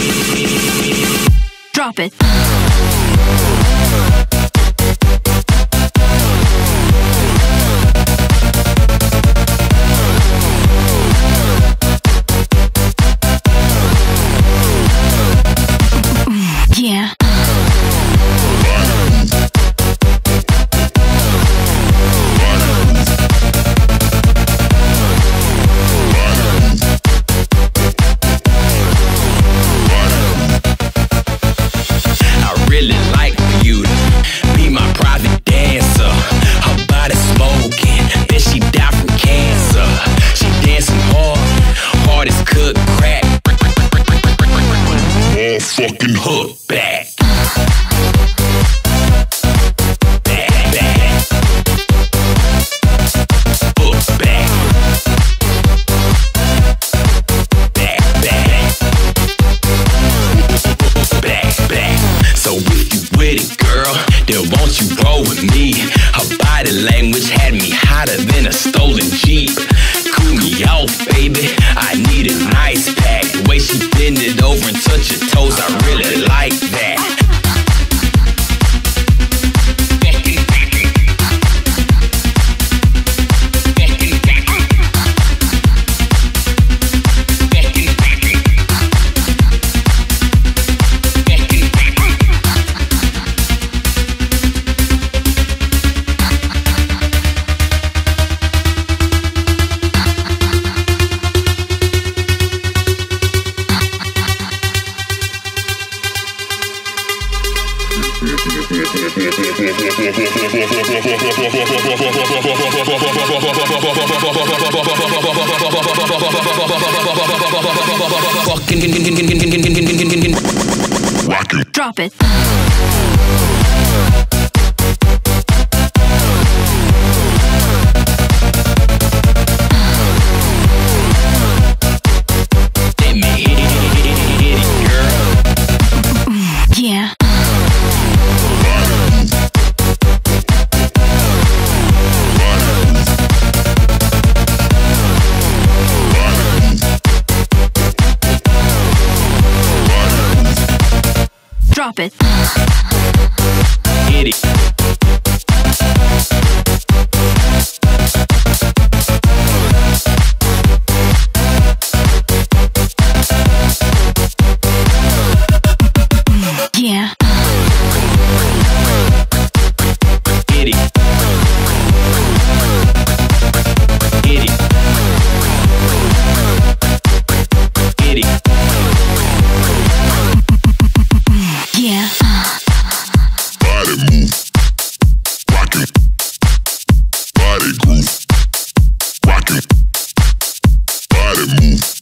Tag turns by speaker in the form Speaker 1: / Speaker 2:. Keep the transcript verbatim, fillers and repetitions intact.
Speaker 1: Drop it. Yeah.
Speaker 2: I really like for you to be my private dancer. Her body smoking, then she died from cancer. She dancing hard, hard as cook crack. All fucking hook back. Back, back. Hook back. Back, back. Back, back. So if you with it, girl, then won't you roll with me? Her body language had me hotter than a stolen Jeep. Cool me off, baby, I need a nice pack. The way she bend it over and touch her toes, I really like that.
Speaker 1: Drop it.
Speaker 2: Let me hit it, hit it, hit it, girl.
Speaker 1: Yeah. Drop it.
Speaker 2: Hit it.
Speaker 1: Yeah.
Speaker 2: Hit it. Hit it. Hit it.
Speaker 1: Yeah.
Speaker 3: Body move, rockin'. Body groove, rockin'. Body move.